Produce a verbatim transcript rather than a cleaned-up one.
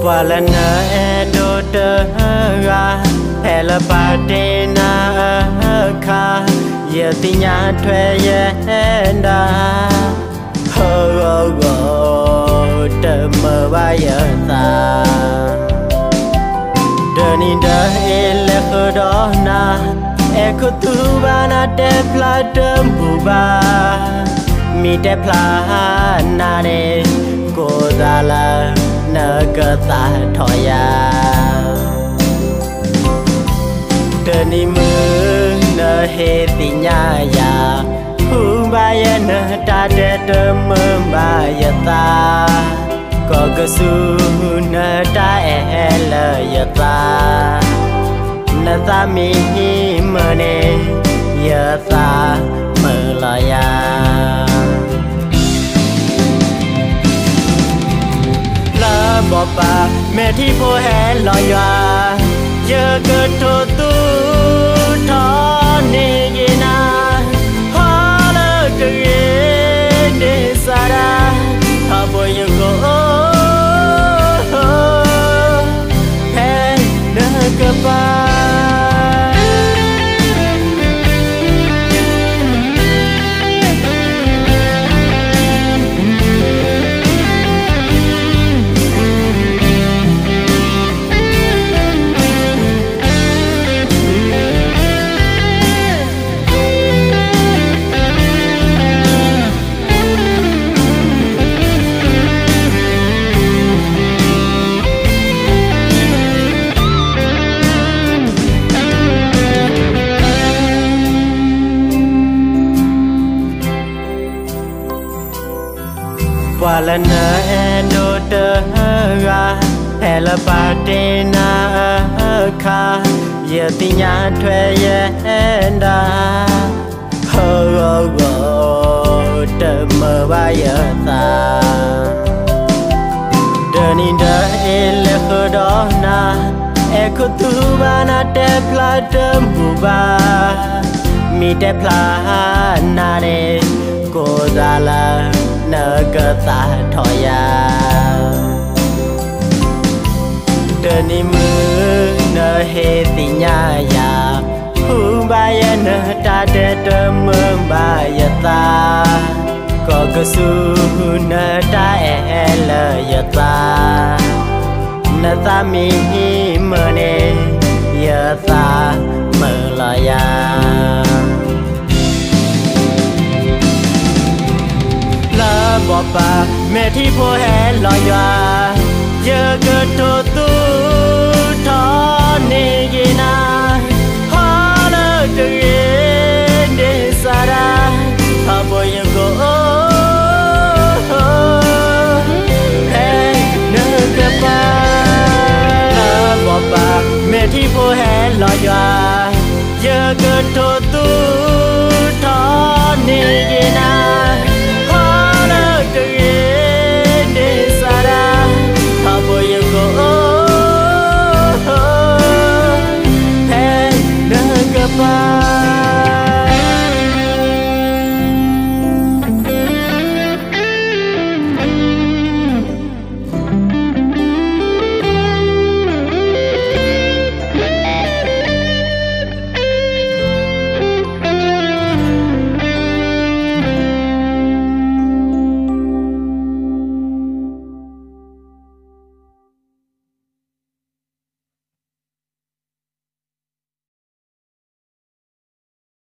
qua lần e đô tơ ga hè là ba đê na kha giờ tí nhà thuê ye đa hơ gơ gơ tơ mơ ba giờ ta đời ni đời e lẽ khờ đó na e có tu ba na đẹp là đơm bù ba mi đẹp là na đê cô ra là nợ cơ ta thôi ya đời ni mưa nợ hết thì nhà ya hu ba ya nợ ta để đơm mơ ba ya ta có cơ su nợ ta e lờ ya ta nợ ta mi mơ nè ya ta mơ lo ya bỏ bà mẹ thi phố hè lòi nhòa giờ cơ thô tu thó nê ghê na hóa lơ cơ ghê nê xa đa thọ bồi nhờ gỗ hè nơ cơ bà qua lần e đô tơ ga hè là ba đê na kha giờ tí nhà thuê ye đa hơ gơ gơ tơ mơ ba giờ ta đời ni đời e lẽ khờ đó na e có tu ba na đẹp là đơm bù ba mi đẹp là na đê cô ra là nợ cơ ta thôi ya đời ni mưa nợ hết thì nhà ya hu ba ya nợ ta để đơm mơ ba ya ta có cơ su nợ ta e lờ ya ta nợ ta mi mơ nè ya ta mơ lo ya bỏ bà mẹ thi phố hè lòi nhòa giờ cơ thô tu thó nê ghê na hóa lơ cơ ghê